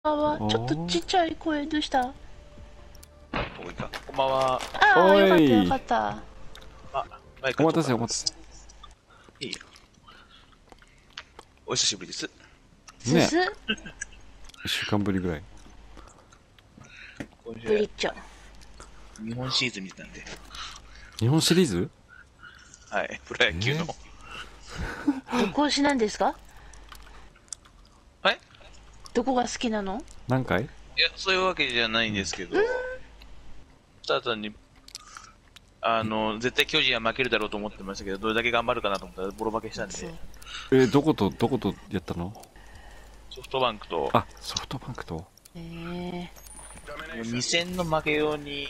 はちょっとちっちゃい声どうした？ どこいか。こんばんは。 ああ、よかったおいよかった。 あ、マイクお待たせお待たせ。 いいよ。お久しぶりです。 ねすす 1週間ぶりぐらい。 今週ブリッチョ。 日本シリーズ見てたんで。 日本シリーズ？ はい。プロ野球の。 どこ推しなんですか？ はいどこが好きなの？ 何回？ いや、そういうわけじゃないんですけど、ただ単に、絶対巨人は負けるだろうと思ってましたけど、どれだけ頑張るかなと思ったらボロ負けしたんそうで、 どことやったの？ ソフトバンクと、 あ、ソフトバンクと。 え 2戦の負けように、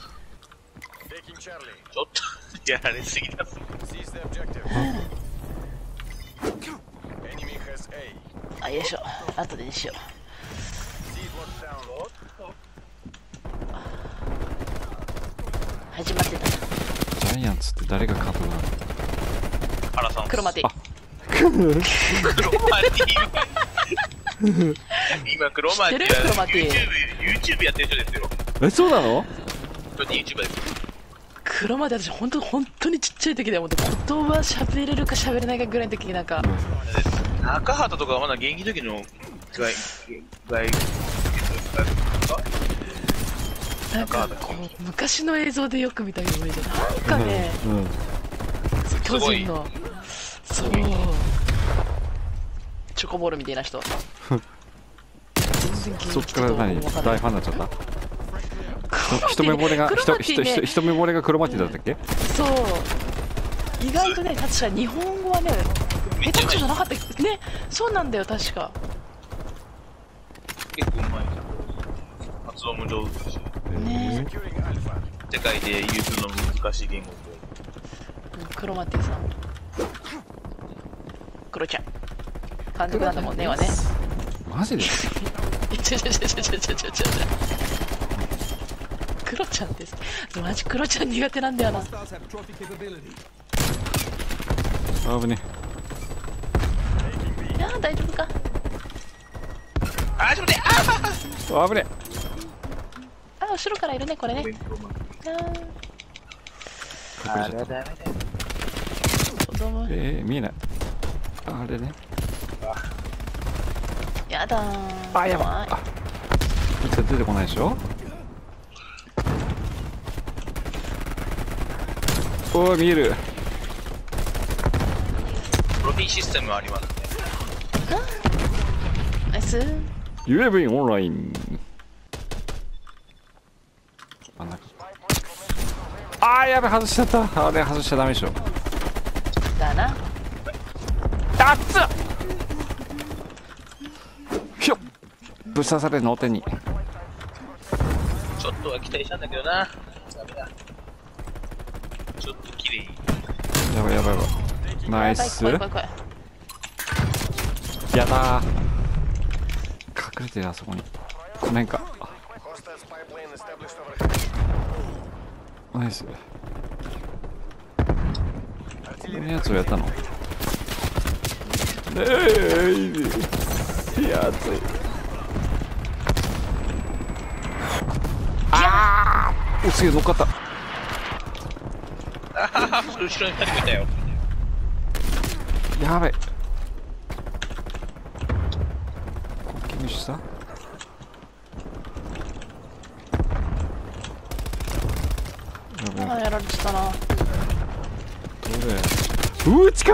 ちょっとやられすぎだ。 あ、よいしょ。後でにしよう。始まってた。 ジャイアンツって誰が監督なの？ 原さん。 黒マティ。 黒マティ。今、黒マティ知ってる？黒マティ。 YouTube やってる人ですよ。 え、そうなの？ ちょっと YouTuber ですよ。 黒マティ、私本当にちっちゃい時だよ。言葉喋れるか喋れないかぐらいの時なんか。 中畑とかはまだ現役時のなんかこう昔の映像でよく見たイメージ。なんかね、巨人のそうチョコボールみたいな人。全然そっから何大ファンになっちゃった？一目惚れが一目惚れが黒マティだったっけ？ そう意外とね、確か日本語はね下手くそじゃなかったね。そうなんだよ、確か。 結構うまい。発音も上手だし。 ね世界で唯一の難しい言語で。 黒マティさん、黒ちゃん監督なんだもんね、はね。 マジで？ ちょ黒ちゃんです。マジ黒ちゃん苦手なんだよな。 あぶね。 いや大丈夫か。 あ、ちょっと待って。 あぶね。 あ、後ろからいるね、これね。 あれだね。 子供見えない。あれね。 やだー。 あ、やばい。いつ出てこないでしょ？おー、見える。 プロテインシステムありますね。 ナイス。 ユエブインオンライン。あ、なんか。あー、やべ、外しちゃった。あれ外しちゃダメでしょ。 だな。 あっつっ。ひょっ。ぶっ刺され脳天に。 ちょっとは期待したんだけどな。ダメだ。ちょっと綺麗。 やばいやばいやばい。ナイス。 怖い怖い怖い。 やだー。隠れてる、あそこに。この辺か。ナイス。このやつをやったの？いや、熱い。あー、お、すげえ乗っかった。 あはは、後ろに2人もいたよ。 やべえ。コッキングした？やべえ。 あ、やられてたな。 どれ？近っ。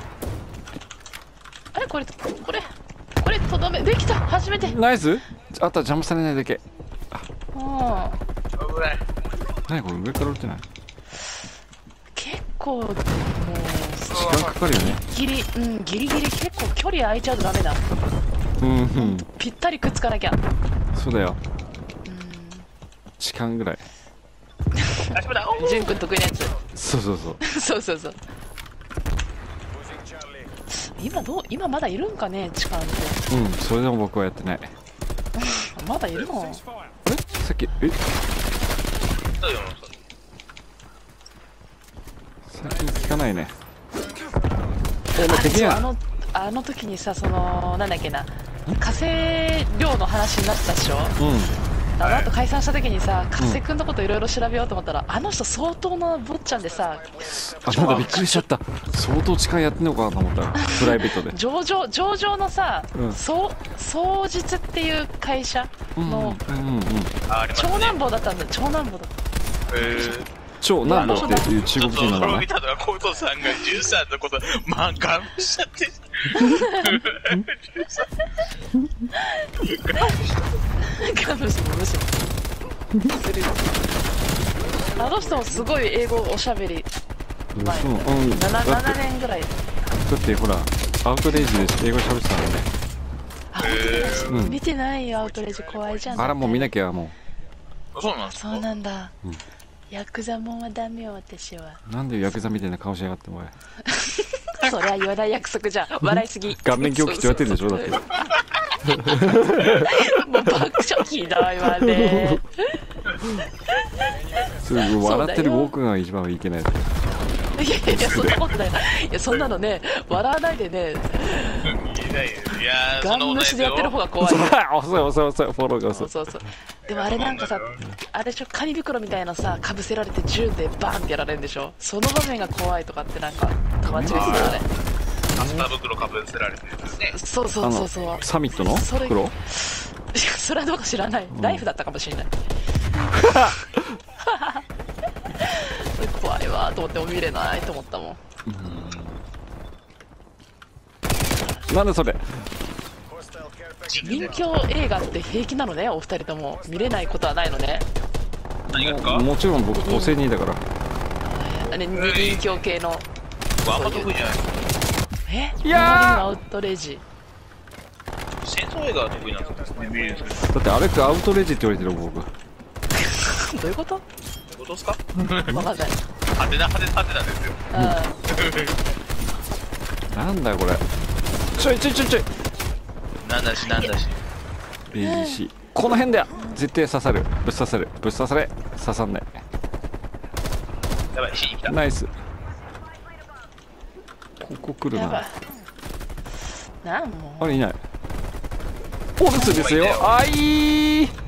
あれこれとどめできた。初めて。 ナイス。あとは邪魔されないだけ。 うん。 危ない。 何これ、上から降りてない？ 結構もう時間かかるよね。 ギリギリ結構距離空いちゃうとダメだ。ぴったりくっつかなきゃ。 そうだよ。時間ぐらい。 ジュン君得意なやつ。 そうそう今まだいるんかね、時間って。 それでも僕はやってない。 まだいるの？ あれさっき、最近聞かないね。できない。 あの時にさ、そのなんだっけな、 加瀬亮の話になってたでしょ。あの後解散した時にさ、加瀬君のこといろいろ調べようと思ったら、あの人相当な坊ちゃんでさ、 あ、なんだびっくりしちゃった。相当近いやってんのかなと思ったらプライベートで上場のさ、双日っていう会社の長男坊だったんだよ。長男坊だった。 長男坊っていう中国人なのね。 見たのはコウトさんが13のことガン無しちゃってガムシも無視するよ。あの人もすごい英語おしゃべり前、7年ぐらい。 だってほらアウトレイジで英語喋ってたのね。 アウトレイジ見てないよ。アウトレイジ怖いじゃん。 あらもう見なきゃもそうなんですか。 そうなんだ。ヤクザもんはダメよ私は。 なんでヤクザみたいな顔しやがってお前。 それは言わない約束じゃん。笑いすぎ。 顔面狂気って言われてるでしょだって。 もう爆笑ひどいわね。 すぐ笑ってる僕が一番いけない。 いやそんなことない。いやそんなのね、笑わないでね。ガン無視でやってる方が怖い。 遅いフォローが遅い。 そう。でもあれなんかさ、あれでしょ、紙袋みたいなさ、かぶせられて銃でバンってやられるんでしょ。その場面が怖いとかってなんか友達が言ってたあれ。 アスター袋かぶせられてるんですね。 そうサミットの袋。 いやそれはどうか知らない。ナイフだったかもしれない。怖いわと思っても見れないと思ったもん。 なんでそれ。 人気映画って平気なのね、お二人とも。見れないことはないのね。 何がですか。 もちろん僕お世辞だから。 あれ人気系の。 あんま得意じゃない。 いやアウトレイジ。 戦争映画は得意なんですか。見るんですけど。 だってあれってアウトレイジって言われてる僕。 どういうこと？ どういうことですか。 わかんない。 派手なんですよ。 なんだよこれ。ちょい。 なんだし。 ABC この辺だよ。絶対刺さる。ぶっ刺され。刺さんない。 やばい、死に来た。 ナイス。ここ来るな。 なんもあれいない。お留守ですよ。あい。 やっ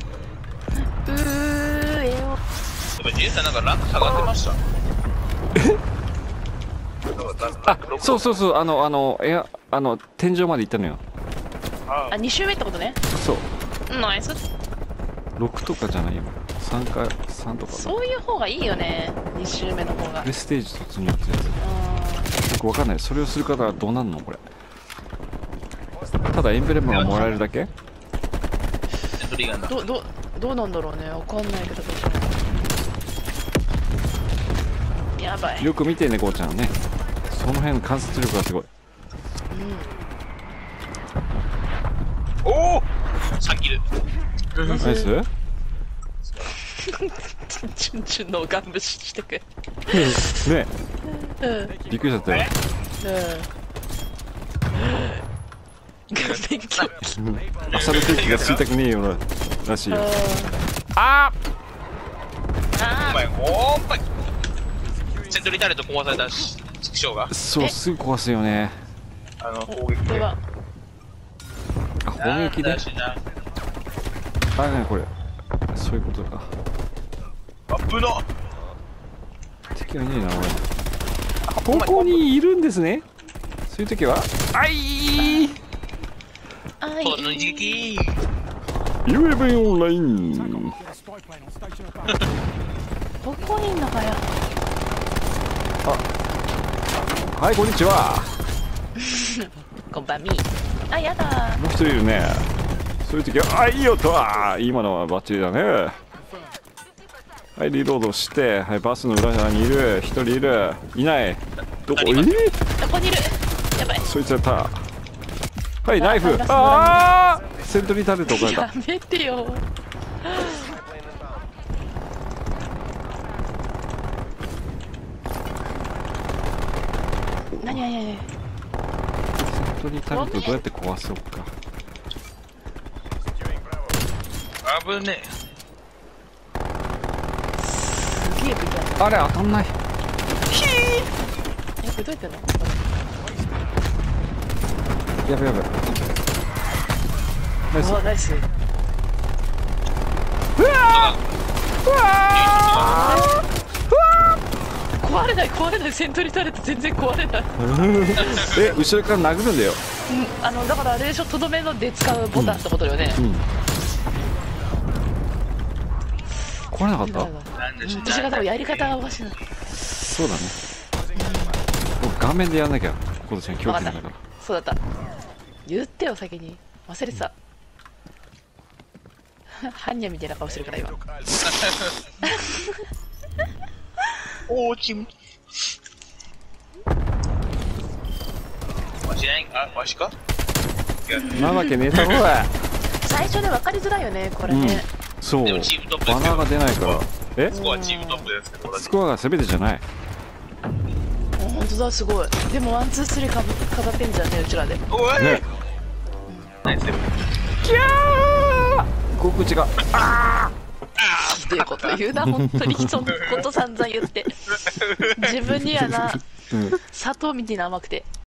ぱジェイさんなんかランク下がってました。 あ、そう天井まで行ったのよ。 あ、2周目ってことね。 そう。 ナイス。 6とかじゃないよ。3とか。 そういう方がいいよね。2周目の方が。 プレステージ突入ってやつ。僕わかんない。それをする方はどうなんのこれ。ただエンブレムがもらえるだけ。 どうなんだろうね。わかんないけど。やばい。 よく見てねこうちゃんね。その辺の観察力がすごい。 おお3キル。 ナイス。 チュンチュンのガン無視してく。 ねびっくりしちゃったよ。朝の空気が吸いたくねえよならしいよ。あお前セントリータレット壊された畜生が。 そうすぐ壊すよね。 攻撃で。 あ砲撃で。あねこれそういうことか。 危な。 敵はいねえな俺。ここにいるんですね。そういう時はあいこの一撃 UAV オンライン。 どこにいんのかよ。 はいこんにちは。 こんばんみ。あ、やだ。 もう一人いるね。そういう時はいいよとは。今のはバッチリだね。はいリロードして、はいバスの裏側にいる。一人いる。いない。どこどこにいる。やばい。 そいつやった。はいナイフ。ああセントリータレット置かれた。 やめてよ。何セントリータレットどうやって壊そうか。 危ねすげえ武器ある。 あれ当たんない。 これどうやってんの。 やべ。 ナイス。 うわナイス。 うわ壊れない壊れない、セントリタレット全然壊れない。 え、後ろから殴るんだよ。 だからあれでしょ、とどめので使うボタンってことよね。 壊れなかった。 私が多分やり方がおかしいな。 そうだね。画面でやんなきゃ。コトちゃん狂気だから。 そうだった。言ってよ先に。忘れてた。ハンニャみたいな顔してるから今。 おーちん。わしない、あ、わしか。 なわけねえだろうが。 最初で分かりづらいよねこれね。 そう。バナーが出ないから。え？ スコアチームトップですけど。 スコアが全てじゃない。 本当だすごい。でもワンツースリー飾ってんじゃんねうちらで。 おい。ナイス。 キャー。航空地が。ああ。 ひどいこと言うな本当に人のこと散々言って。自分にはな砂糖みたいな甘くて。